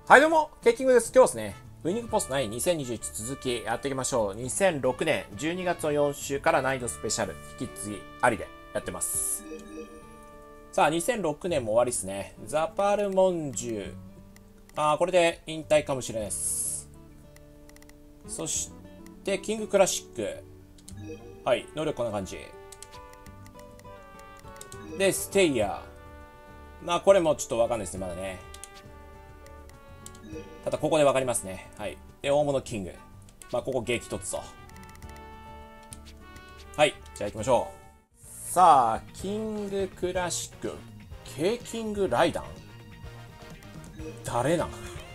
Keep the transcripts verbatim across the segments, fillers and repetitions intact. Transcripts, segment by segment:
はいどうも、ケイキングです。今日はですね、ウイニングポストナインにせんにじゅういち続きやっていきましょう。にせんろくねんじゅうにがつのよん週から難易度スペシャル、引き継ぎありでやってます。さあ、にせんろくねんも終わりですね。ザパルモンジュ。あー、これで引退かもしれないです。そして、キングクラシック。はい、能力こんな感じ。で、ステイヤー。まあ、これもちょっとわかんないですね、まだね。ただここで分かりますね。はい。で、大物キング。まあ、ここ激突と。はい。じゃあ行きましょう。さあ、キングクラシック。ケイキングライダン誰なん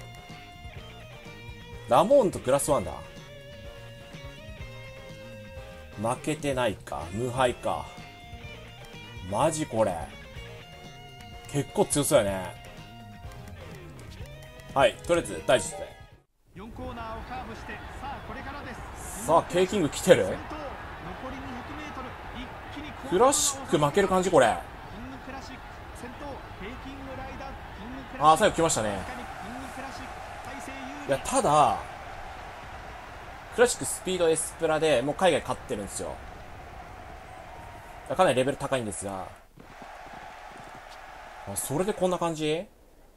ラモーンとグラスワンダー負けてないか。無敗か。マジこれ。結構強そうやね。はい、とりあえず大事ですね。 よんコーナーをカーブして、さあこれからです。 さあ、ケイキング来てる。クラシック負ける感じこれ。ああ、最後来ましたね。いや、ただクラシックスピードエスプラでもう海外勝ってるんですよ。かなりレベル高いんですが、あ、それでこんな感じ。め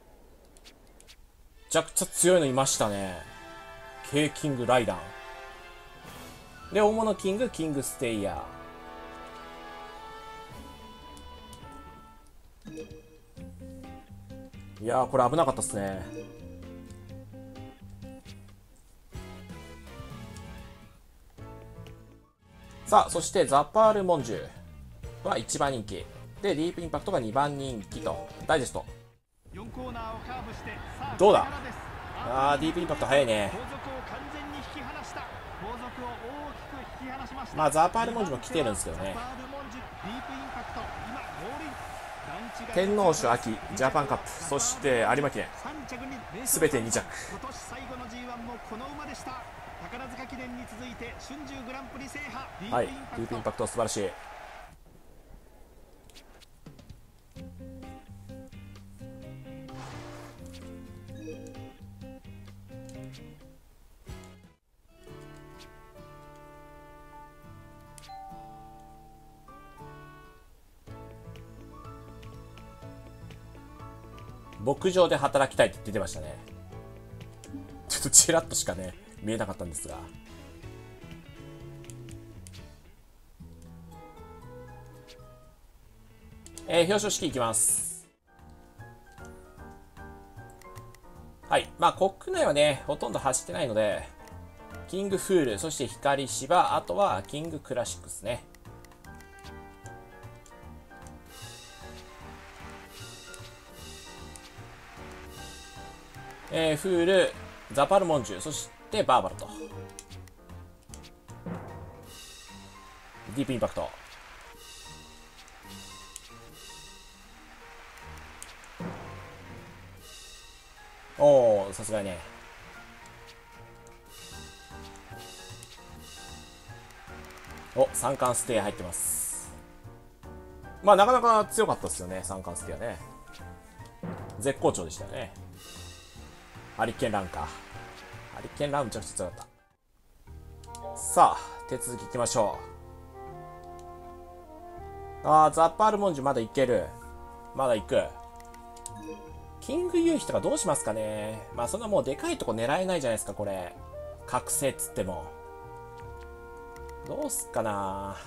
ちゃくちゃ強いのいましたね。ケイキングライダンで、大物キングキングステイヤー。いやー、これ危なかったっすね。さあ、そしてザパールモンジュはいちばん人気で、ディープインパクトがにばん人気と。ダイジェストどうだ。あー、ディープインパクト早いね。まあザパールモンジュも来てるんですけどね。天皇賞秋ジャパンカップ、そして有馬記念すべてに着。はい、ディープインパクト素晴らしい。牧場で働きたいって出てましたね。ちょっとちらっとしかね見えなかったんですが、えー、表彰式いきます。はい、まあ国内はねほとんど走ってないので、キングフール、そして光芝、あとはキングクラシックですね。えー、フール、ザパルモンジュ、そしてバーバラと。ディープインパクト。おー、さすがにね。お、三冠ステイ入ってます。まあなかなか強かったですよね、三冠ステイはね。絶好調でしたよね。ハリケーンラウンか。ハリケーンラウンむちゃくちゃ強かった。さあ、手続きいきましょう。あー、ザッパールモンジュまだいける。まだいく。キング夕日とかどうしますかね。まあそんなもうでかいとこ狙えないじゃないですか、これ。覚醒っつっても。どうすっかな。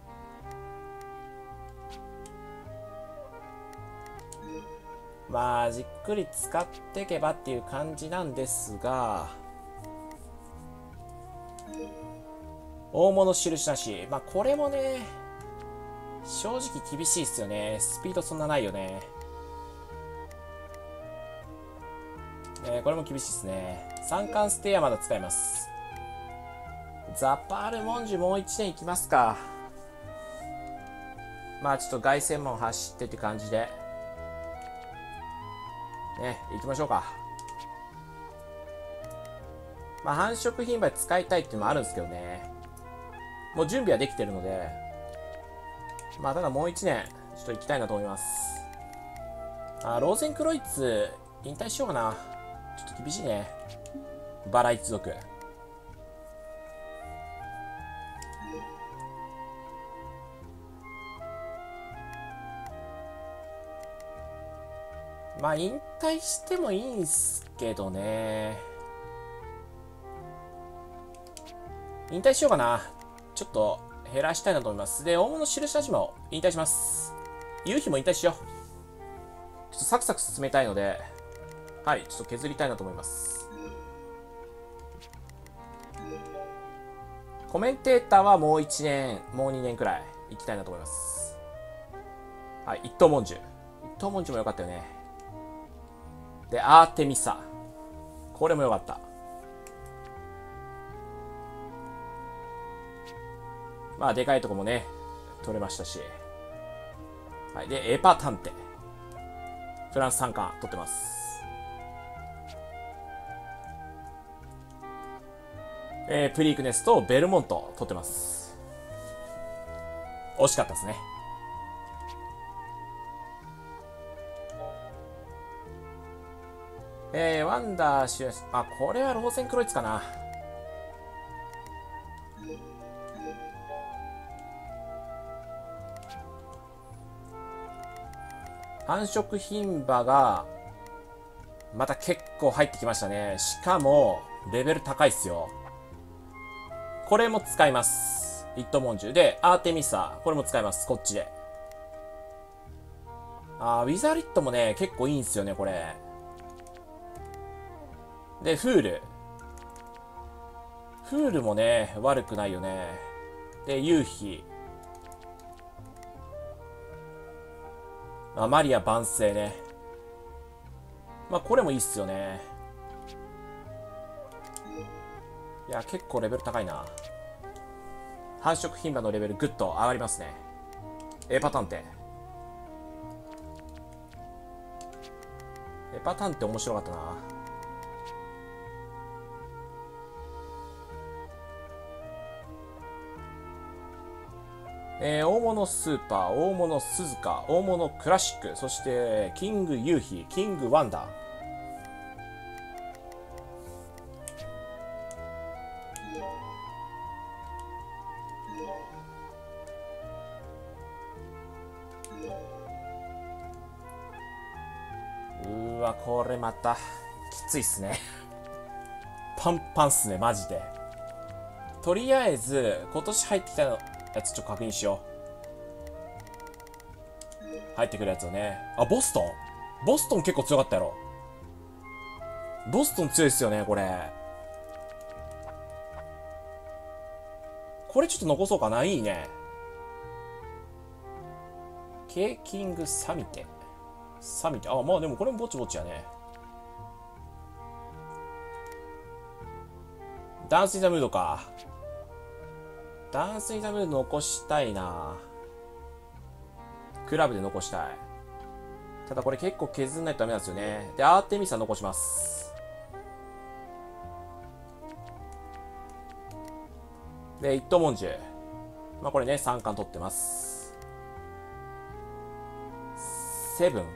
まあじっくり使っていけばっていう感じなんですが、大物印なし。まあこれもね正直厳しいっすよね。スピードそんなないよね。えー、これも厳しいっすね。三冠ステイはまだ使えます。ザパールモンジュもういちねんいきますか。まあちょっと凱旋門走ってって感じでね、行きましょうか。まあ繁殖牝馬使いたいっていうのもあるんですけどね。もう準備はできてるので、まあただもういちねんちょっと行きたいなと思います。あ、ローゼンクロイツ引退しようかな。 ちょっと厳しいね。バラ一族。まあ引退してもいいんすけどね。引退しようかな。ちょっと減らしたいなと思います。で、大物印島を引退します。夕日も引退しよう。ちょっとサクサク進めたいので、はい、ちょっと削りたいなと思います。コメンテーターはもういちねん、もうにねんくらい行きたいなと思います。はい、一等文殊。一等文殊も良かったよね。で、アーテミサ。これも良かった。まあ、でかいとこもね、取れましたし。はい。で、エパタンテ。フランスさん冠取ってます。えー、プリークネスとベルモント取ってます。惜しかったですね。えー、ワンダーシュエス、あ、これはローゼンクロイツかな。繁殖牝馬が、また結構入ってきましたね。しかも、レベル高いっすよ。これも使います。一等文殊。で、アーテミサ。これも使います。こっちで。あー、ウィザーリットもね、結構いいんすよね、これ。で、フール。フールもね、悪くないよね。で、夕日。あ、マリア万世ね。まあ、これもいいっすよね。いや、結構レベル高いな。繁殖牝馬のレベルぐっと上がりますね。エパタンテ。エパタンテ面白かったな。えー、大物スーパー、大物鈴鹿、大物クラシック、そしてキング夕日、キングワンダー。うーわ、これまたきついっすね。パンパンっすね、マジで。とりあえず、今年入ってきたのやつちょっと確認しよう。入ってくるやつをね。あ、ボストンボストン結構強かったやろ。ボストン強いっすよね、これ。これちょっと残そうかな。いいね。ケーキングサミテ。サミテ。あ、まあでもこれもぼちぼちやね。ダンスインザムードか。ダンスインザムード残したいな。クラブで残したい。ただこれ結構削んないとダメなんですよね。で、アーテミサ残します。で、一等文殊。まあこれね、さん冠取ってます。セブン。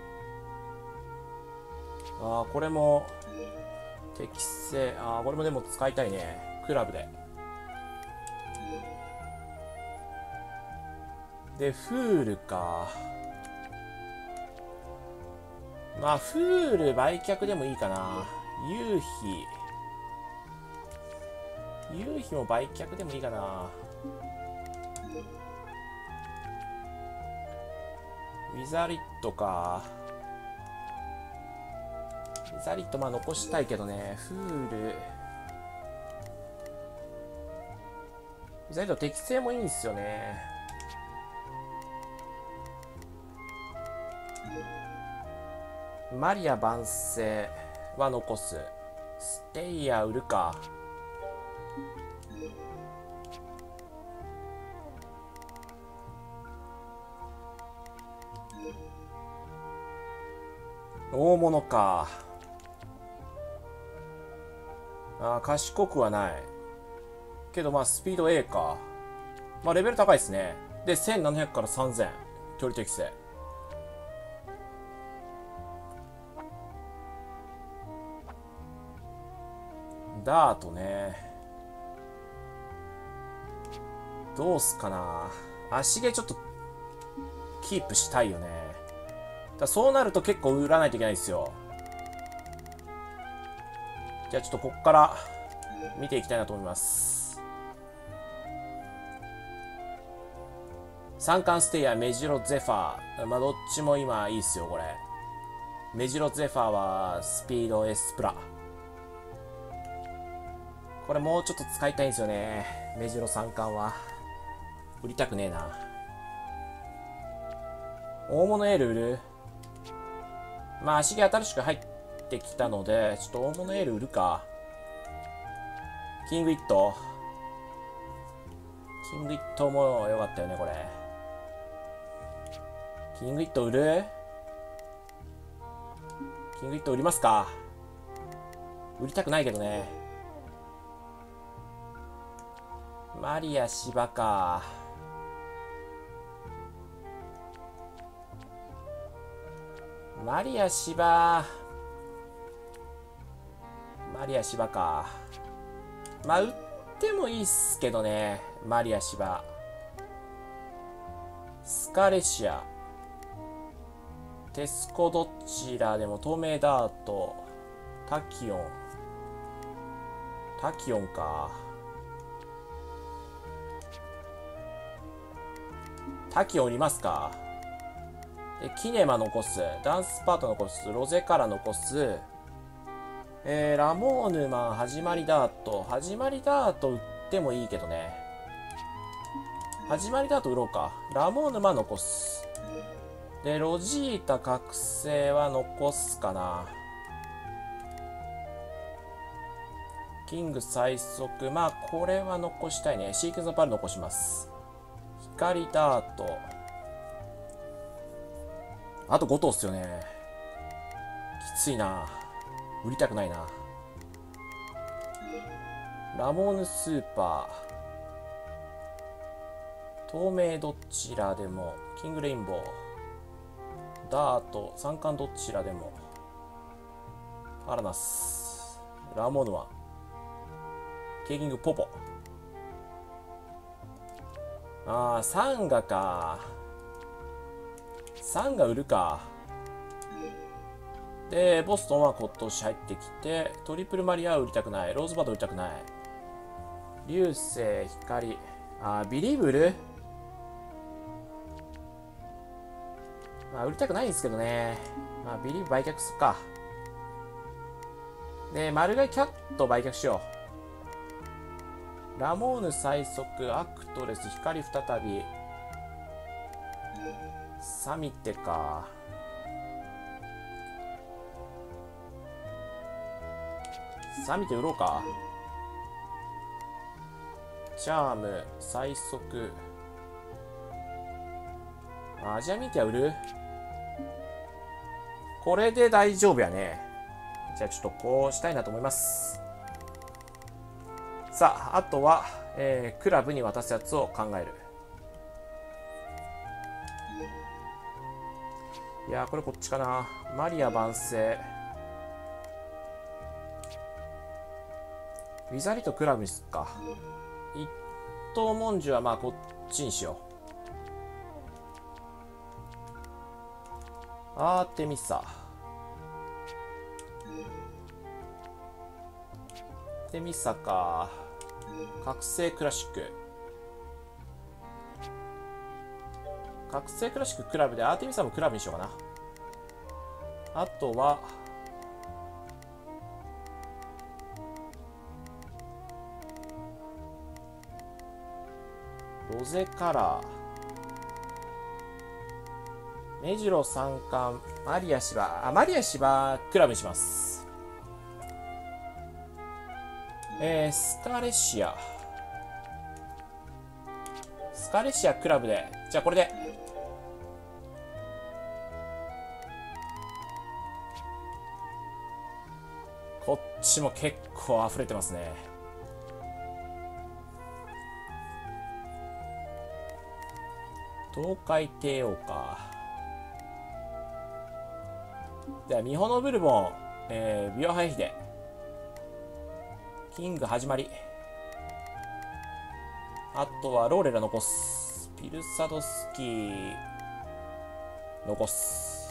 ああ、これも、適正。ああ、これもでも使いたいね。クラブで。で、フールか。まあ、フール売却でもいいかな。夕日。夕日も売却でもいいかな。ウィザリットか。ウィザリットまあ残したいけどね。フール。ウィザリット適正もいいんですよね。マリア万世は残す。ステイヤ売るか。大物か。ああ、賢くはない。けどまあスピード A か。まあレベル高いですね。で、せんななひゃくからさんぜん。距離適正。 ダートね。どうすかな。足毛ちょっとキープしたいよね。だそうなると結構売らないといけないですよ。じゃあちょっとこっから見ていきたいなと思います。三冠ステイヤー、メジロゼファー。まあどっちも今いいっすよ、これ。メジロゼファーはスピード S プラ。これもうちょっと使いたいんですよね。メジロ三冠は。売りたくねえな。大物エール売る？まあ足毛新しく入ってきたので、ちょっと大物エール売るか。キングイット。キングイットも良かったよね、これ。キングイット売る？キングイット売りますか。売りたくないけどね。マリア芝か。マリア芝。マリア芝か。まあ売ってもいいっすけどね。マリア芝。スカレシア。テスコどちらでも透明ダート。タキオン。タキオンか。タキオン売りますか。でキネマ残す。ダンスパート残す。ロゼカラ残す。えー、ラモーヌマン、始まりダート。始まりダート売ってもいいけどね。始まりダート売ろうか。ラモーヌマン残す。で、ロジータ覚醒は残すかな。キング最速。まあ、これは残したいね。シークエンスのパル残します。光ダート。あとご頭っすよね。きついな。売りたくないな。ラモーヌスーパー。透明どちらでも。キングレインボー。ダート。三冠どちらでも。アラナス。ラモーヌワン。ケイキングポポ。ああ、サンガか。サンガ売るか。で、ボストンは今年入ってきて、トリプルマリアは売りたくない。ローズバード売りたくない。流星、光。あー、ビリーブル？まあ、売りたくないんですけどね。まあ、ビリーブ売却するか。で、マルガイキャット売却しよう。ラモーヌ最速、アクトレス、光再び。サミテか。サミテ売ろうか。チャーム、最速。アジアミティア売る？これで大丈夫やね。じゃあちょっとこうしたいなと思います。さあ、あとは、えー、クラブに渡すやつを考える。いやー、これこっちかな。マリア万世。ウィザリとクラブにすっか。一等文殊はまあこっちにしよう。アーテミサ。アーテミサか。覚醒クラシック。覚醒クラシッククラブで、アーテミサもクラブにしようかな。あとは、ロゼカラー。メジロ三冠。マリア芝。あ、マリア芝、クラブにします。えー、スカレシア。スカレシアクラブで。じゃあこれで。こっちも結構溢れてますね。東海帝王か。では、ミホノブルボン、えー、ビオハイヒデ。 キング始まり。あとはローレラ残す。ピルサドスキー残す。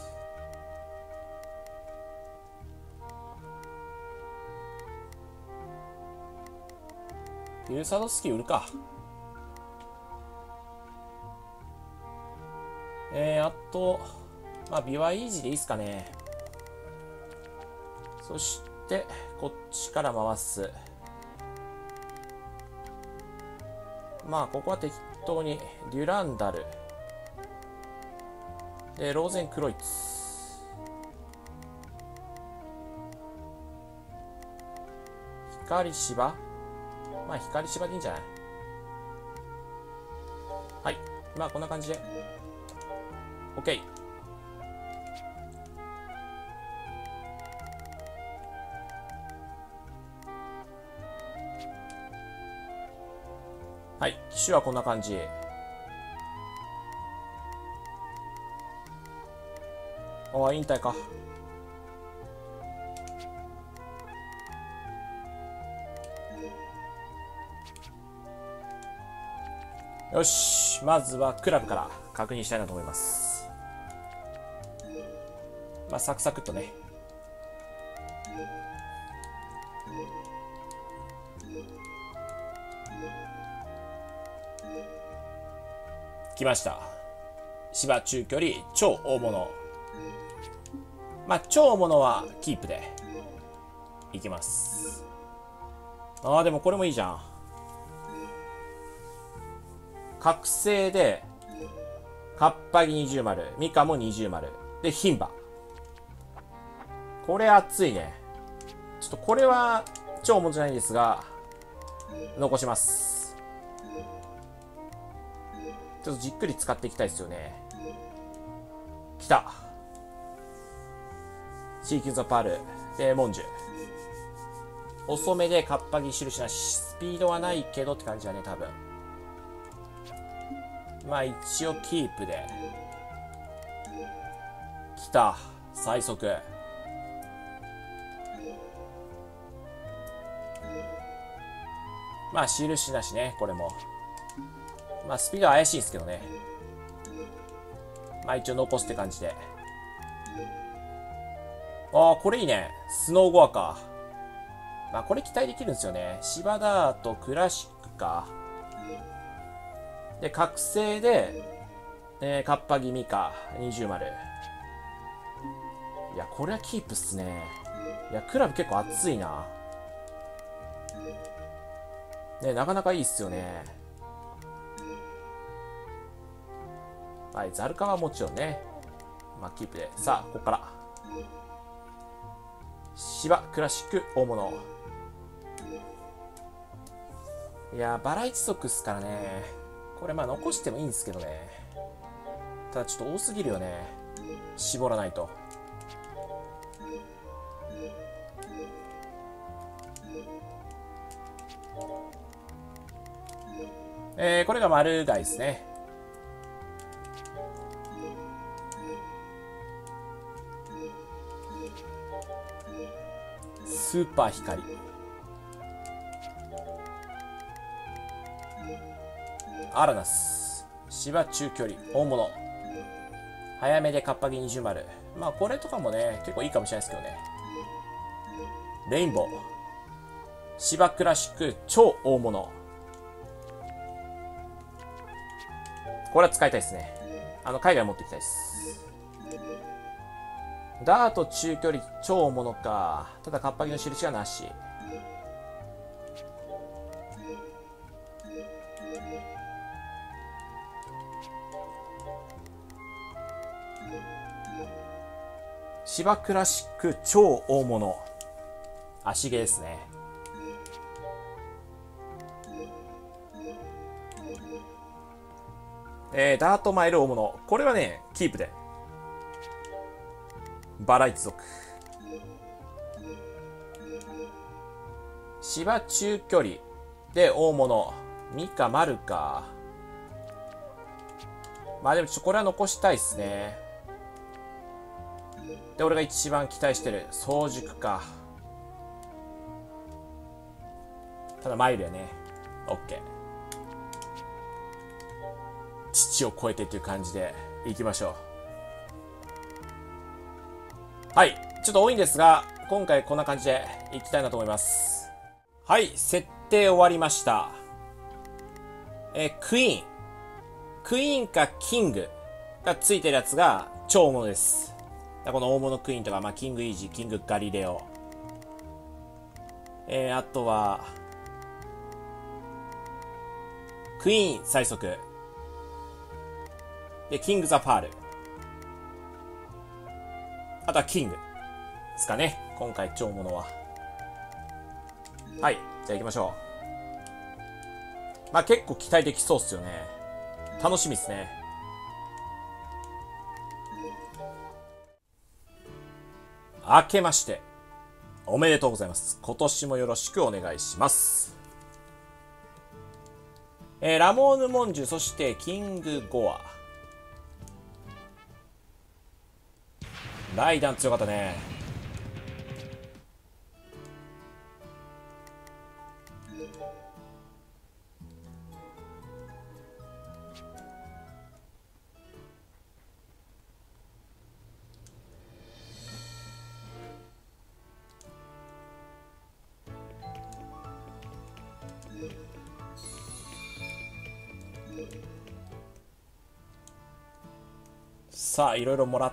ピルサドスキー売るか。えー、あと、まあ、ビワイージーでいいっすかね。そして、こっちから回す。まあ、ここは適当に、デュランダル。で、ローゼンクロイツ。光芝まあ、光芝でいいんじゃない？はい。まあ、こんな感じで。OK。はい。機種はこんな感じ。ああ、引退か。よし。まずはクラブから確認したいなと思います。まあ、サクサクっとね。来ました。芝中距離、超大物。まあ、超大物はキープでいきます。ああ、でもこれもいいじゃん。覚醒で、カッパギ二重丸、ミカも二重丸。で、牝馬。これ熱いね。ちょっとこれは超大物じゃないんですが、残します。ちょっとじっくり使っていきたいですよね。きた。シーキューザパール。で、モンジュ。遅めでカッパギ印なし。スピードはないけどって感じだね、多分。まあ一応キープで。きた。最速。まあ印なしね、これも。まあスピードは怪しいんですけどね。まあ一応残すって感じで。ああ、これいいね。スノーゴアか。まあこれ期待できるんですよね。シバダート、クラシックか。で、覚醒で、えー、カッパギミカ、二重丸。いや、これはキープっすね。いや、クラブ結構熱いな。ね、なかなかいいっすよね。はい、ザルカはもちろんね。まあ、キープで。さあ、ここから。芝、クラシック、大物。いやー、バラ一族っすからね。これまあ残してもいいんですけどね。ただちょっと多すぎるよね。絞らないと。えー、これが丸貝ですね。スーパー光。アラナス。芝中距離。大物。早めでカッパギ二重丸。まあこれとかもね、結構いいかもしれないですけどね。レインボー。芝クラシック超大物。これは使いたいですね。あの、海外持っていきたいです。ダート中距離超大物か。ただカッパギの印がなし。芝クラシック超大物。足毛ですね。えー、ダートマイル大物。これはね、キープで。バラ一族。芝中距離で大物。ミカ、マルか。まあでもちょっとこれは残したいっすね。で、俺が一番期待してる早熟か。 ただマイルやね。オッケー。父を超えてっていう感じでいきましょう。はい。ちょっと多いんですが、今回こんな感じでいきたいなと思います。はい。設定終わりました。えー、クイーン。クイーンかキングがついてるやつが超大物です。この大物クイーンとか、まあ、キングイージー、キングガリレオ。えー、あとは、クイーン最速。で、キングザパール。あとはキング。ですかね。今回超物は。はい。じゃあ行きましょう。まあ結構期待できそうっすよね。楽しみっすね。明けまして、おめでとうございます。今年もよろしくお願いします。えー、ラモーヌ・モンジュ、そしてキング・ゴア。ライダン強かったね。さあ、いろいろもらって、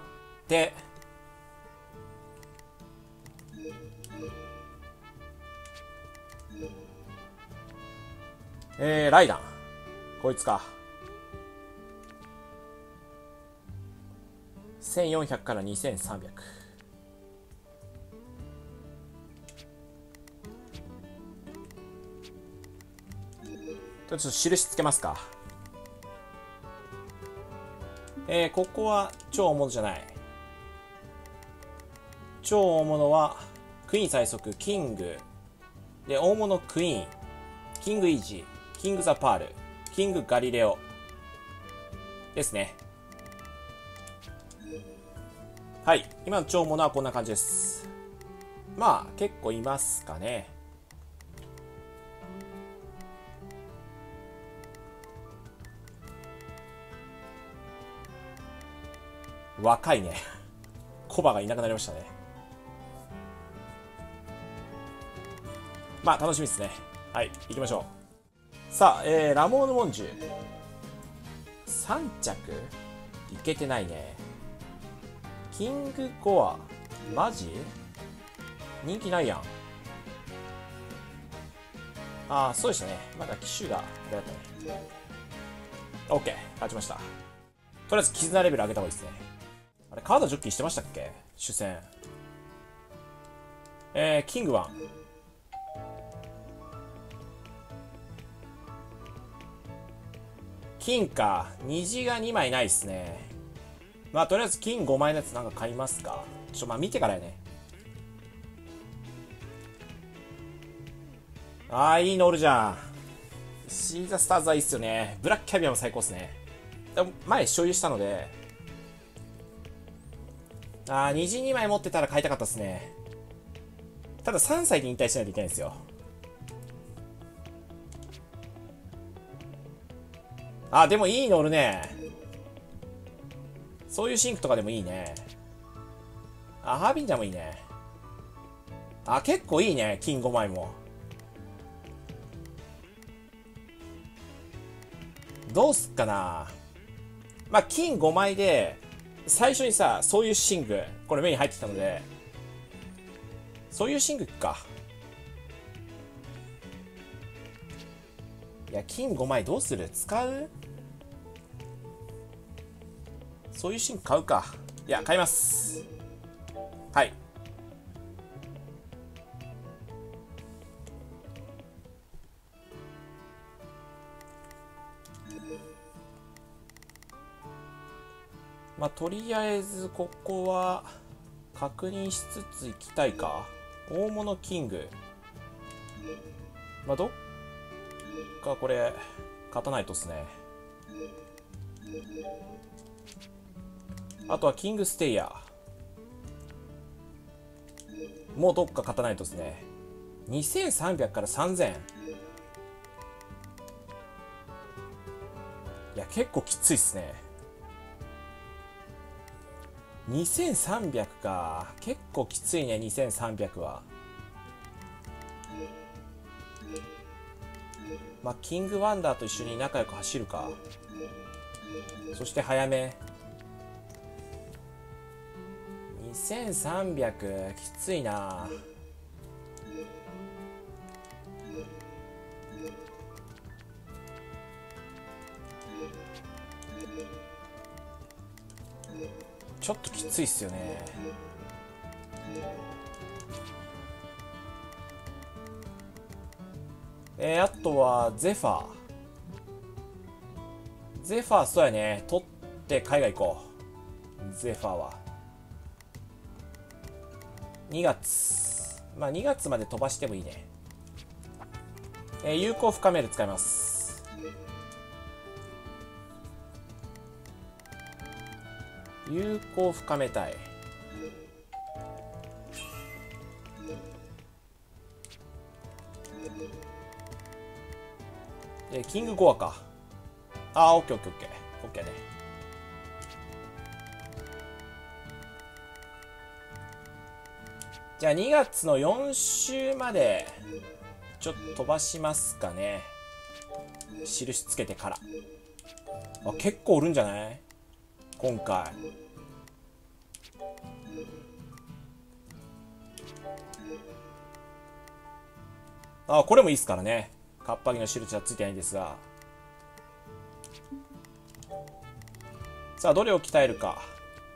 えー、ライダン。こいつか。せんよんひゃくからにせんさんびゃく。ちょっと印つけますか。えー、ここは超大物じゃない。超大物は、クイーン最速、キング。で、大物クイーン。キングイージー。キングザパール。キングガリレオ。ですね。はい。今の超大物はこんな感じです。まあ、結構いますかね。若いね。コバがいなくなりましたね。まあ、楽しみですね。はい、行きましょう。さあ、えー、ラモーヌ・モンジュ。さん着いけてないね。キング・ゴア。マジ人気ないやん。ああ、そうでしたね。まだ機種が、あれだったね。オッケー、勝ちました。とりあえず、絆レベル上げた方がいいですね。あれ、カードジョッキーしてましたっけ主戦。えー、キングワン。金か。虹がにまいないっすね。まあ、とりあえず金ごまいのやつなんか買いますか。ちょ、まあ、見てからやね。ああ、いいのおるじゃん。シーザスターズはいいっすよね。ブラックキャビアも最高っすね。でも前所有したので、ああ、虹にまい持ってたら買いたかったっすね。たださんさいで引退しないといけないんですよ。あ、でもいいのおるね。そういうシンクとかでもいいね。あ、ハービンジャーもいいね。あ、結構いいね。金ごまいも。どうすっかな。まあ、金ごまいで、最初にさ、そういうシンク、これ目に入ってきたので、そういうシンクか。いや、金ごまいどうする？使う？そういうシンク買うか。いや、買います。はい。まあ、とりあえず、ここは、確認しつつ行きたいか。大物キング。まあ、どっかこれ、勝たないとっすね。あとはキングステイヤー。もうどっか勝たないとっすね。 にせんさんびゃくからさんぜん。いや、結構きついっすね。にせんさんびゃくか。結構きついね、にせんさんびゃくは。まあ、キングワンダーと一緒に仲良く走るか。そして早め。にせんさんびゃく、きついな。ちょっときついっすよね。えー、あとはゼファー。ゼファー、そうやね。取って海外行こう。ゼファーはにがつ、まあにがつまで飛ばしてもいいね。えー、有効深める使います。有効深めたい。でキングゴアか。ああ、オッケーオッケーオッケーオッケーね。じゃあにがつのよん週までちょっと飛ばしますかね。印つけてから。あ、結構おるんじゃない今回。あ、これもいいっすからね。カッパギの印はついてないんですが。さあ、どれを鍛えるか。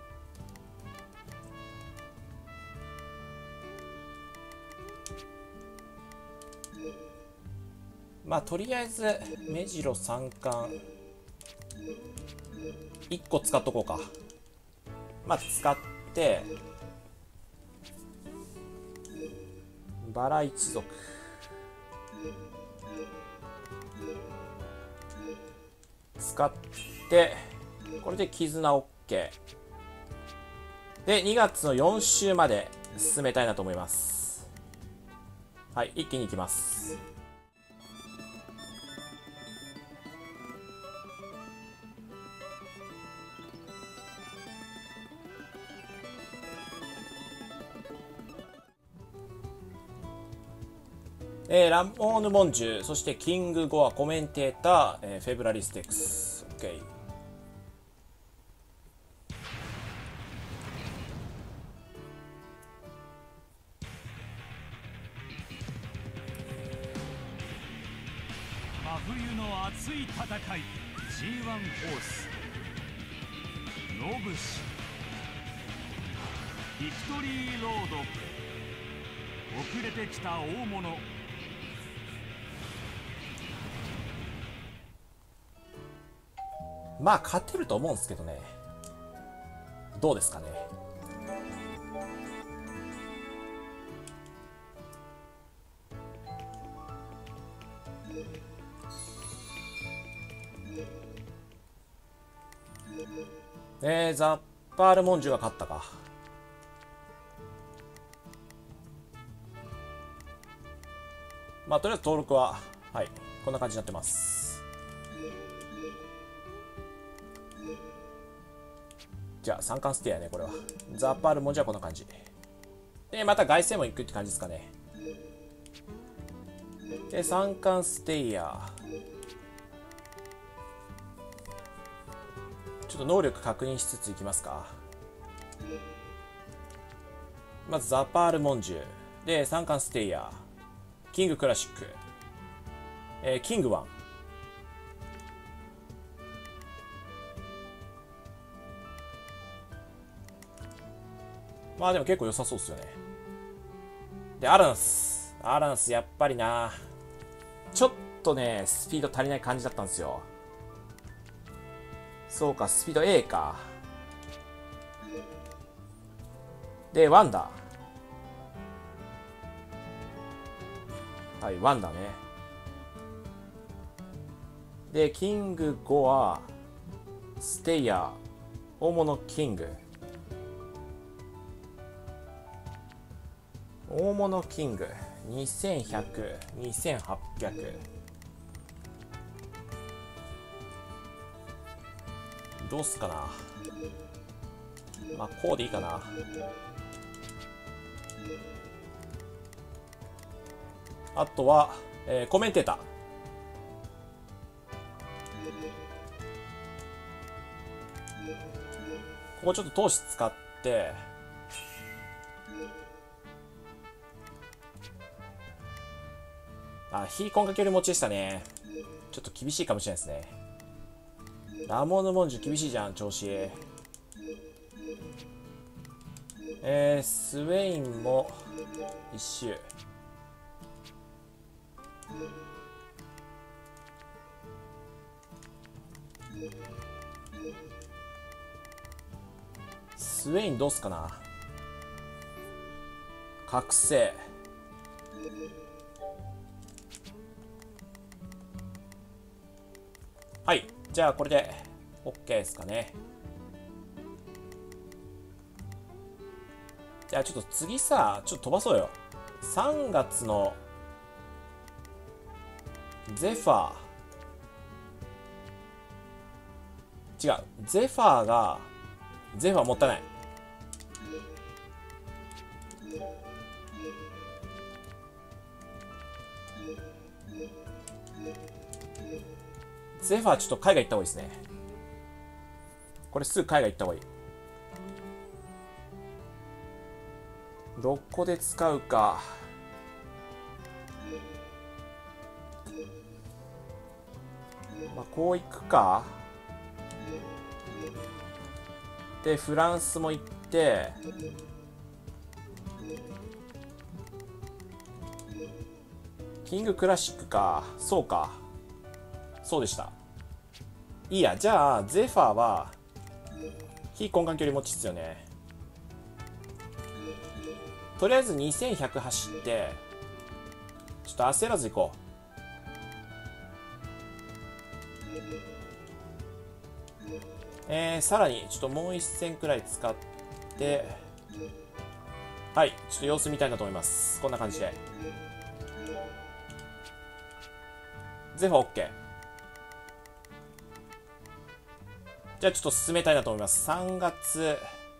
まあとりあえず目白三冠いっこ使っとこうか。まあ使ってバラ一族使ってこれで絆 OK でにがつのよん週まで進めたいなと思います。はい、一気にいきます。えー、ラモーヌ・モンジュ、そしてキング・ゴア、コメンテーター、えー、フェブラリステックス。OK。 真冬の熱い戦い ジーワン ホースノブシビクトリーロード遅れてきた大物まあ勝てると思うんですけどね。どうですかね。えー、ザッパール・モンジュが勝ったか。まあとりあえず登録ははいこんな感じになってます。じゃあ三冠ステイやね。これはザッパール・モンジュはこんな感じで、また凱旋も行くって感じですかね。で三冠ステイヤーちょっと能力確認しつついきますか。まずザパール・モンジュで三冠ステイヤーキングクラシック、えー、キングワンまあでも結構良さそうっすよね。でアラナスアラナスやっぱりなちょっとねスピード足りない感じだったんですよ。そうかスピード A か。でワンダはいワンダね。でキングゴアステイヤー大物キング大物キングにせんひゃく、にせんはっぴゃく。どうすかな。まあこうでいいかな。あとは、えー、コメンテーター。ここちょっと投資使って、あ、非根掛より持ちでしたね。ちょっと厳しいかもしれないですね。ラモーヌ・モンジュ厳しいじゃん、調子。えー、スウェインも一周。スウェインどうすかな。覚醒。はい、じゃあこれで OK ですかね。じゃあちょっと次さ、ちょっと飛ばそうよ。さんがつのゼファー。違う、ゼファーが、ゼファーもったいない。ゼファーちょっと海外行った方がいいですね。これすぐ海外行った方がいい。どこで使うか。まあこう行くか。でフランスも行って、キングクラシックか。そうか、そうでした。いいや、じゃあゼファーは非根幹距離持ちっすよね。とりあえずにせんひゃく走って、ちょっと焦らず行こう。えー、さらにちょっともう一戦くらい使って、はい、ちょっと様子見たいなと思います。こんな感じでゼファー OK。 じゃあちょっと進めたいなと思います。さんがつ、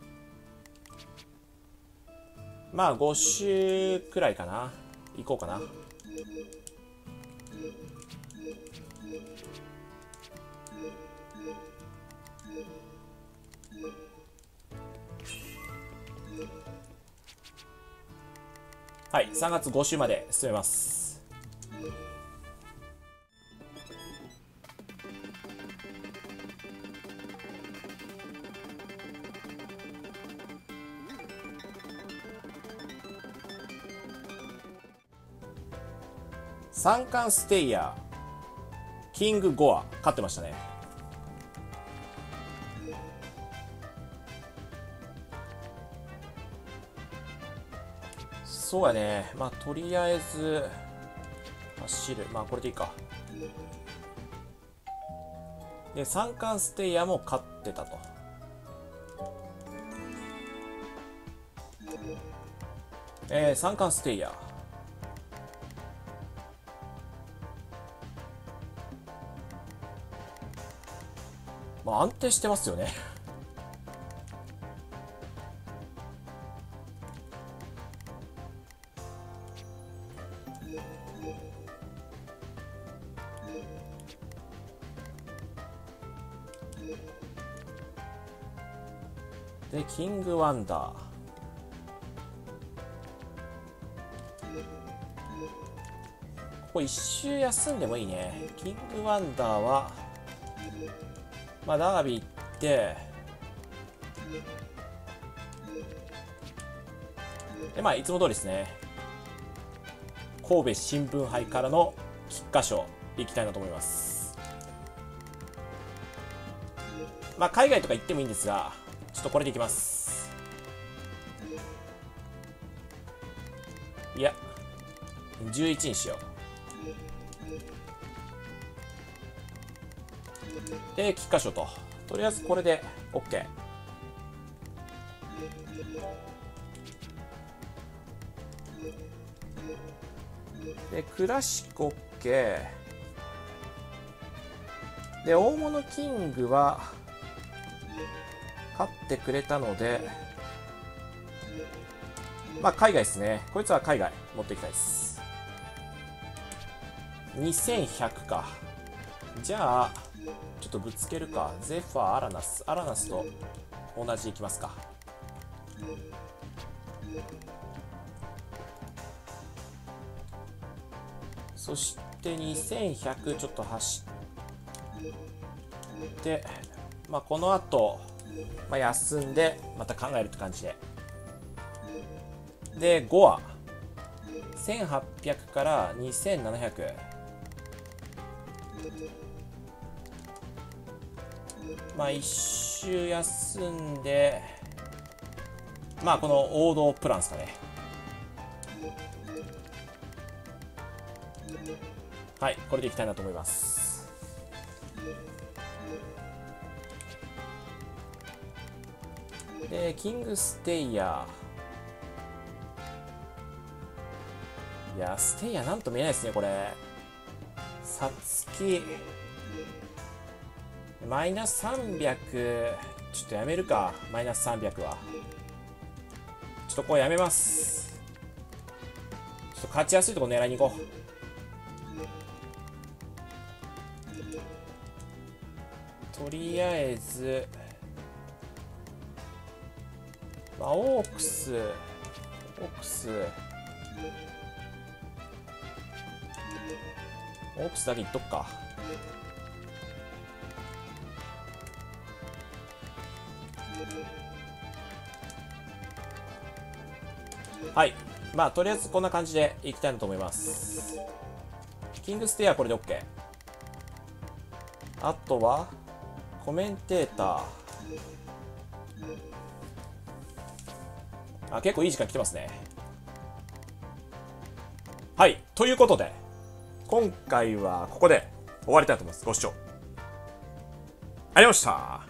まあご週くらいかな、行こうかな。はい、さんがつご週まで進めます。三冠ステイヤー、キングゴア、勝ってましたね。そうやね。まあとりあえず走る、まあこれでいいか。で三冠ステイヤーも勝ってたと。えー、三冠ステイヤー、まあ安定してますよね。でキングワンダー、ここ一周休んでもいいね。キングワンダーはまあダービー行って、でまあいつも通りですね。神戸新聞杯からの菊花賞いきたいなと思います。まあ海外とか行ってもいいんですが、ちょっとこれでいきます。いやじゅういちにしよう。で菊花賞と、とりあえずこれで OK。 でクラシック OK で大物キングは勝ってくれたので、まあ海外ですね。こいつは海外持っていきたいです。にせんひゃくか。じゃあちょっとぶつけるか。ゼファー、アラナス、アラナスと同じいきますか。そしてにせんひゃくちょっと走って、まあ、この後、まあ休んでまた考えるって感じで。でごはせんはっぴゃくからにせんななひゃく。まあ一周休んで、まあこの王道プランですかね。はい、これでいきたいなと思います。でキングステイヤー、いやステイヤーなんとも言えないですねこれ。さつきマイナスさんびゃく、ちょっとやめるか。マイナスさんびゃくはちょっとこうやめます。ちょっと勝ちやすいところ狙いに行こう。とりあえず、まあ、オークスオークスオークスだけいっとくか。はい、まあとりあえずこんな感じでいきたいなと思います。キングステイはこれで OK。 あとはコメンテーター、あ結構いい時間来てますね。はい、ということで今回はここで終わりたいと思います。ご視聴ありがとうございました。